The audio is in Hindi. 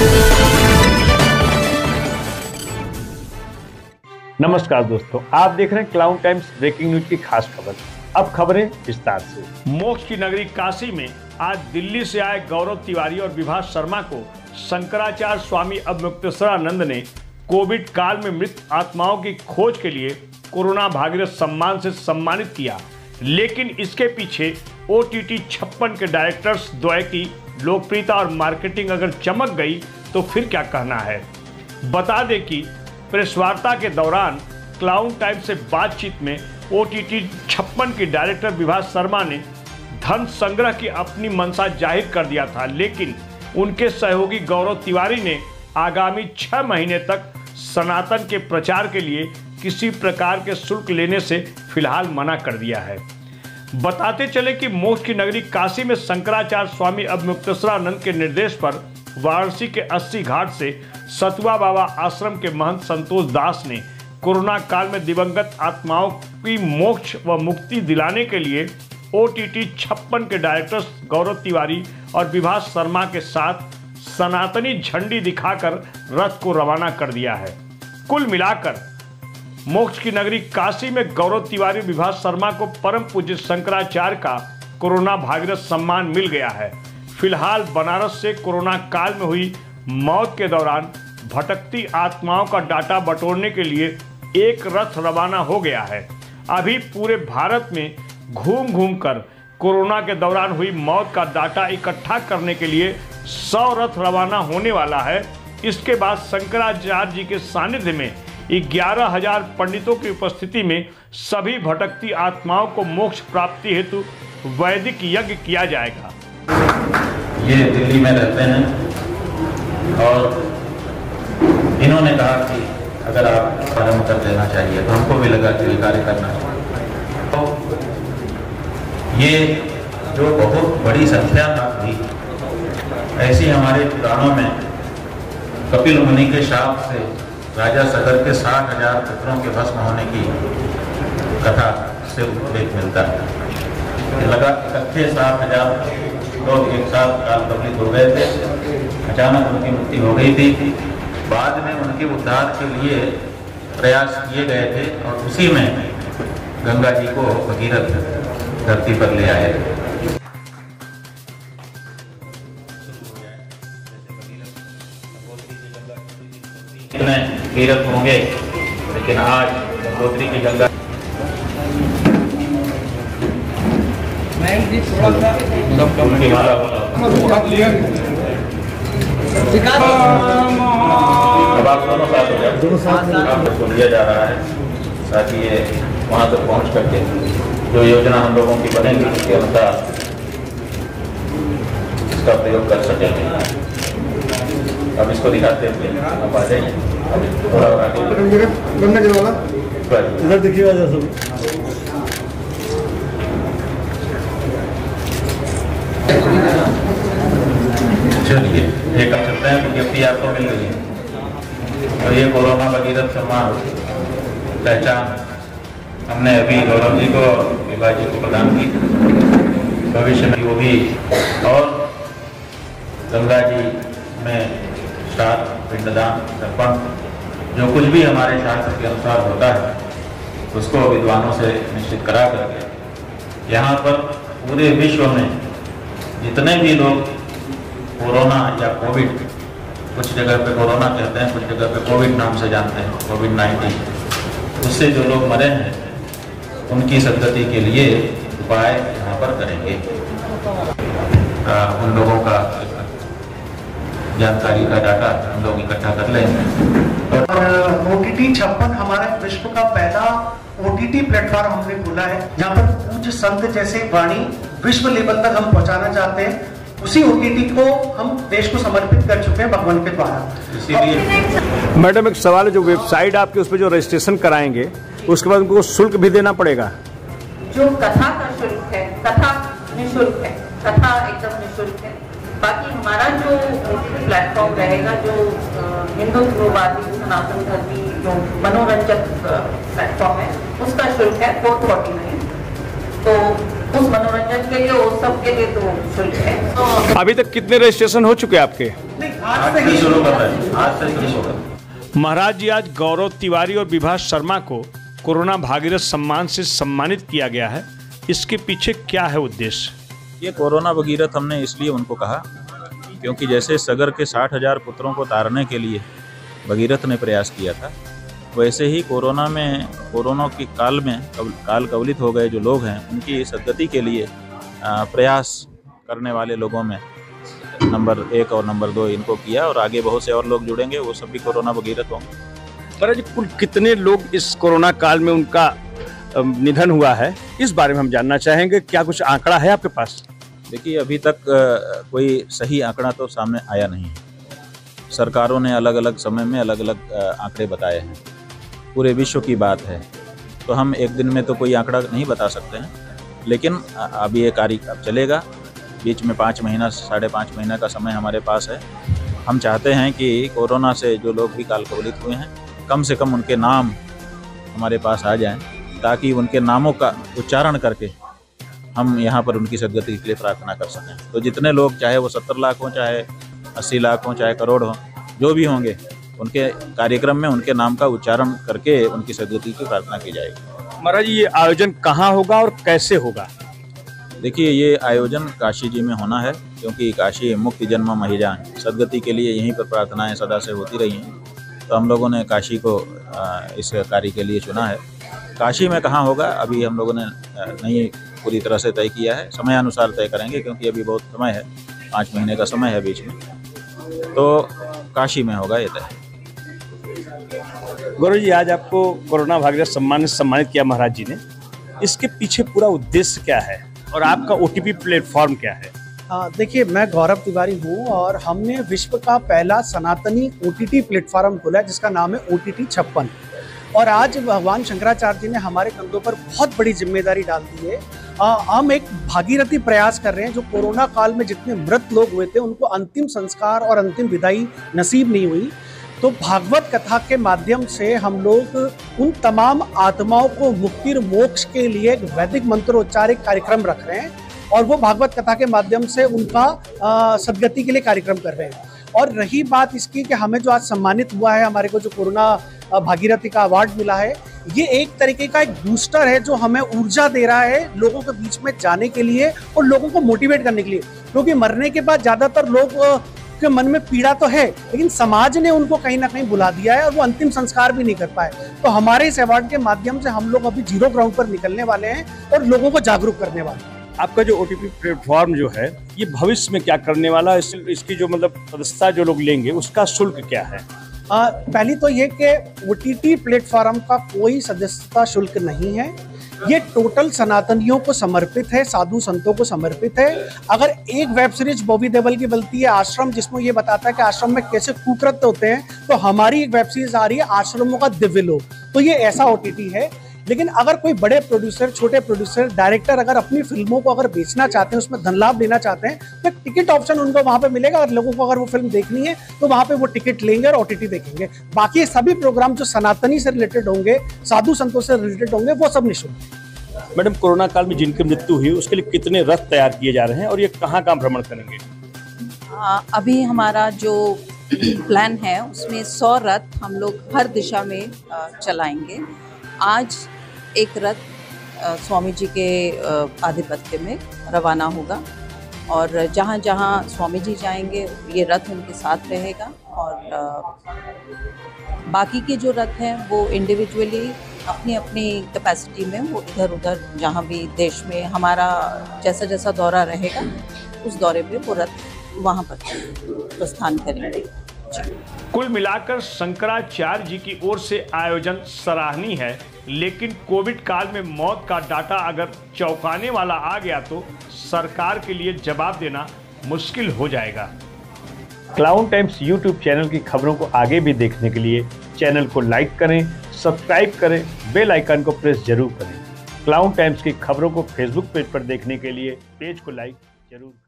नमस्कार दोस्तों, आप देख रहे हैं क्लाउड टाइम्स ब्रेकिंग न्यूज की खास खबर। अब खबरें विस्तार से। मोक्ष की नगरी काशी में आज दिल्ली से आए गौरव तिवारी और विभा शर्मा को शंकराचार्य स्वामी अवमुक्तेश्वरानंद ने कोविड काल में मृत आत्माओं की खोज के लिए कोरोना भागीरथ सम्मान से सम्मानित किया। लेकिन इसके पीछे OTT 56 के डायरेक्टर्स द्वय की लोकप्रियता और मार्केटिंग अगर चमक गई तो फिर क्या कहना है। बता दें कि प्रेस वार्ता के दौरान क्लाउड टाइम से बातचीत में OTT 56 की डायरेक्टर विभा शर्मा ने धन संग्रह की अपनी मंशा जाहिर कर दिया था, लेकिन उनके सहयोगी गौरव तिवारी ने आगामी 6 महीने तक सनातन के प्रचार के लिए किसी प्रकार के शुल्क लेने से फिलहाल मना कर दिया है। बताते चले कि मोक्ष की नगरी काशी में शंकराचार्य स्वामी अवमुक्तेश्वरानंद के निर्देश पर वाराणसी के 80 घाट से सतुआ बाबा आश्रम के महंत संतोष दास ने कोरोना काल में दिवंगत आत्माओं की मोक्ष व मुक्ति दिलाने के लिए OTT 56 के डायरेक्टर्स गौरव तिवारी और विभा शर्मा के साथ सनातनी झंडी दिखाकर रथ को रवाना कर दिया है। कुल मिलाकर मोक्ष की नगरी काशी में गौरव तिवारी विभा शर्मा को परम पूज्य शंकराचार्य का कोरोना भागीरथ सम्मान मिल गया है। फिलहाल बनारस से कोरोना काल में हुई मौत के दौरान भटकती आत्माओं का डाटा बटोरने के लिए एक रथ रवाना हो गया है। अभी पूरे भारत में घूम घूम कर कोरोना के दौरान हुई मौत का डाटा इकट्ठा करने के लिए 100 रथ रवाना होने वाला है। इसके बाद शंकराचार्य जी के सानिध्य में 11,000 पंडितों की उपस्थिति में सभी भटकती आत्माओं को मोक्ष प्राप्ति हेतु वैदिक यज्ञ किया जाएगा। ये दिल्ली में रहते हैं और इन्होंने कहा कि अगर आप प्रारंभ कर देना चाहिए तो हमको भी लगा कि कार्य करना चाहिए। तो ये जो बहुत बड़ी संख्या थी, ऐसी हमारे पुराणों में कपिल मुनि के शाप से राजा सगर के 60,000 पुत्रों के भस्म होने की कथा से उल्लेख मिलता है। लगा इकट्ठे 60,000 लोग एक साथ काल कबलित हो गए थे। अचानक उनकी मृत्यु हो गई थी। बाद में उनके उद्धार के लिए प्रयास किए गए थे और उसी में गंगा जी को भगीरथ धरती पर ले आए। भगीरथ होंगे, लेकिन आज गंगोत्री की गंगा उनकी माला अब आप दोनों साथ आपको लिया जा रहा है ताकि ये वहाँ तक पहुँच करके जो योजना हम लोगों की बनेगी उसके अनुसार इसका प्रयोग कर सकेंगे। अब इसको दिखाते हुए आप आ जाइए। थोड़ा इधर देखिएगा चलिए ये कर सकते हैं क्योंकि अपनी आपको मिल गई है। और ये कोरोना भगीरथ सम्मान पहचान हमने अभी गौरव जी को विभा जी को प्रदान की। भविष्य में वो भी और गंगा जी में श्राद्ध पिंडदान तर्पण जो कुछ भी हमारे शास्त्र के अनुसार होता है उसको विद्वानों से निश्चित करा करके यहाँ पर पूरे विश्व में जितने भी लोग कोरोना या कोविड, कुछ जगह पे कोरोना कहते हैं, कुछ जगह पे कोविड नाम से जानते हैं, कोविड-19, उससे जो लोग मरे हैं उनकी सद्गति के लिए उपाय यहाँ पर करेंगे। उन लोगों का जानकारी का डाटा हम लोग इकट्ठा कर लेंगे। और OTT 56 हमारा विश्व का पहला OTT प्लेटफॉर्म हमने खोला है जहाँ पर पूज्य संत जैसे वाणी विश्व लेवल तक हम पहुँचाना चाहते हैं। उसी OTT को हम देश को समर्पित कर चुके हैं भगवान के द्वारा। इसीलिए मैडम एक सवाल है, जो वेबसाइट आपके उस पर जो रजिस्ट्रेशन कराएंगे उसके बाद उनको शुल्क भी देना पड़ेगा? जो कथा का शुल्क है, कथा निःशुल्क है, कथा एकदम निःशुल्क है। बाकी हमारा जो प्लेटफॉर्म रहेगा, जो हिंदुत्ववादी सनातन धर्मी जो मनोरंजक प्लेटफॉर्म है, उसका शुल्क है 449। तो उस मनोरंजन के लिए, उस सब के लिए तो शुल्क है। तो अभी तक कितने रजिस्ट्रेशन हो चुके हैं आपके? नहीं, आज से शुरू कर रहे हैं, आज से शुरू होगा। महाराज जी, आज गौरव तिवारी और विभा शर्मा को कोरोना भागीरथ सम्मान से सम्मानित किया गया है, इसके पीछे क्या है उद्देश्य? ये कोरोना भगीरथ हमने इसलिए उनको कहा क्योंकि जैसे सगर के 60,000 पुत्रों को तारने के लिए भगीरथ ने प्रयास किया था, वैसे ही कोरोना के काल कवलित हो गए जो लोग हैं उनकी सद्गति के लिए प्रयास करने वाले लोगों में नंबर 1 और नंबर 2 इनको किया, और आगे बहुत से और लोग जुड़ेंगे, वो सब भी कोरोना भगीरथ होंगे। महाराज, कुल कितने लोग इस कोरोना काल में उनका निधन हुआ है, इस बारे में हम जानना चाहेंगे। क्या कुछ आंकड़ा है आपके पास? देखिए, अभी तक कोई सही आंकड़ा तो सामने आया नहीं है। सरकारों ने अलग अलग समय में अलग अलग आंकड़े बताए हैं, पूरे विश्व की बात है, तो हम एक दिन में तो कोई आंकड़ा नहीं बता सकते हैं। लेकिन अभी ये कार्य अब चलेगा, बीच में 5 महीना 5.5 महीना का समय हमारे पास है। हम चाहते हैं कि कोरोना से जो लोग भी काल कवलित हुए हैं, कम से कम उनके नाम हमारे पास आ जाएं, ताकि उनके नामों का उच्चारण करके हम यहाँ पर उनकी सद्गति के लिए प्रार्थना कर सकें। तो जितने लोग, चाहे वो 70 लाख हों, चाहे 80 लाख हों, चाहे करोड़ हों, जो भी होंगे, उनके कार्यक्रम में उनके नाम का उच्चारण करके उनकी सद्गति की प्रार्थना की जाएगी। महाराज, ये आयोजन कहाँ होगा और कैसे होगा? देखिए, ये आयोजन काशी जी में होना है, क्योंकि काशी मुक्ति जन्म महिजान, सद्गति के लिए यहीं पर प्रार्थनाएं सदा से होती रही हैं, तो हम लोगों ने काशी को इस कार्य के लिए चुना है। काशी में कहाँ होगा अभी हम लोगों ने नहीं पूरी तरह से तय किया है, समयानुसार तय करेंगे, क्योंकि अभी बहुत समय है, 5 महीने का समय है बीच में, तो काशी में होगा ये तय। गौरव जी, आज आपको कोरोना भागीरथ सम्मान से सम्मानित किया महाराज जी ने, इसके पीछे पूरा उद्देश्य क्या है और आपका OTT प्लेटफॉर्म क्या है? देखिए, मैं गौरव तिवारी हूँ और हमने विश्व का पहला सनातनी OTT प्लेटफॉर्म खोला है जिसका नाम है OTT 56। और आज भगवान शंकराचार्य जी ने हमारे कंधों पर बहुत बड़ी जिम्मेदारी डाल दी है। हम एक भागीरथी प्रयास कर रहे हैं। जो कोरोना काल में जितने मृत लोग हुए थे उनको अंतिम संस्कार और अंतिम विदाई नसीब नहीं हुई, तो भागवत कथा के माध्यम से हम लोग उन तमाम आत्माओं को मुक्ति और मोक्ष के लिए एक वैदिक मंत्रोच्चारित कार्यक्रम रख रहे हैं, और वो भागवत कथा के माध्यम से उनका सद्गति के लिए कार्यक्रम कर रहे हैं। और रही बात इसकी कि हमें जो आज सम्मानित हुआ है, हमारे को जो कोरोना भागीरथी का अवार्ड मिला है, ये एक तरीके का एक बूस्टर है जो हमें ऊर्जा दे रहा है लोगों के बीच में जाने के लिए और लोगों को मोटिवेट करने के लिए। क्योंकि मरने के बाद ज्यादातर लोग के मन में पीड़ा तो है, लेकिन समाज ने उनको कहीं ना कहीं बुला दिया है और वो अंतिम संस्कार भी नहीं कर पाए। तो हमारे इस अवार्ड के माध्यम से हम लोग अभी 0 ग्राउंड पर निकलने वाले हैं और लोगों को जागरूक करने वाले हैं। आपका जो OTT प्लेटफॉर्म जो है, ये भविष्य में क्या करने वाला है? इसकी जो मतलब सदस्यता जो लोग लेंगे उसका शुल्क क्या है? पहली तो ये कि OTT प्लेटफॉर्म का कोई सदस्यता शुल्क नहीं है। ये टोटल सनातनियों को समर्पित है, साधु संतों को समर्पित है। अगर एक वेब सीरीज बॉबी देओल की बनती है आश्रम, जिसमें ये बताता है कि आश्रम में कैसे कुकृत्य होते हैं, तो हमारी एक वेब सीरीज आ रही है आश्रमों का दिव्य लोक, तो ये ऐसा OTT है। लेकिन अगर कोई बड़े प्रोड्यूसर, छोटे प्रोड्यूसर, डायरेक्टर अगर अपनी फिल्मों को अगर बेचना चाहते हैं, उसमें धन लाभ लेना चाहते हैं, तो टिकट ऑप्शन उनको वहां पे मिलेगा। और लोगों को अगर वो फिल्म देखनी है तो वहां पे वो टिकट लेंगे और OTT देखेंगे। बाकी सभी प्रोग्राम जो सनातनी से रिलेटेड होंगे, साधु संतों से रिलेटेड होंगे, वो सब निःशुल्क। मैडम, कोरोना काल में जिनकी मृत्यु हुई उसके लिए कितने रथ तैयार किए जा रहे हैं और ये कहाँ भ्रमण करेंगे? अभी हमारा जो प्लान है उसमें 100 रथ हम लोग हर दिशा में चलाएंगे। आज एक रथ स्वामी जी के आधिपत्य में रवाना होगा, और जहाँ जहाँ स्वामी जी जाएंगे ये रथ उनके साथ रहेगा, और बाकी के जो रथ हैं वो इंडिविजुअली अपनी अपनी कैपेसिटी में वो इधर उधर जहाँ भी देश में हमारा जैसा जैसा दौरा रहेगा उस दौरे पे वो रथ वहाँ पर प्रस्थान करेंगे। कुल मिलाकर शंकराचार्य जी की ओर से आयोजन सराहनीय है, लेकिन कोविड काल में मौत का डाटा अगर चौंकाने वाला आ गया तो सरकार के लिए जवाब देना मुश्किल हो जाएगा। क्लाउन टाइम्स YouTube चैनल की खबरों को आगे भी देखने के लिए चैनल को लाइक करें, सब्सक्राइब करें, बेल आइकन को प्रेस जरूर करें। क्लाउन टाइम्स की खबरों को फेसबुक पेज पर देखने के लिए पेज को लाइक जरूर करें।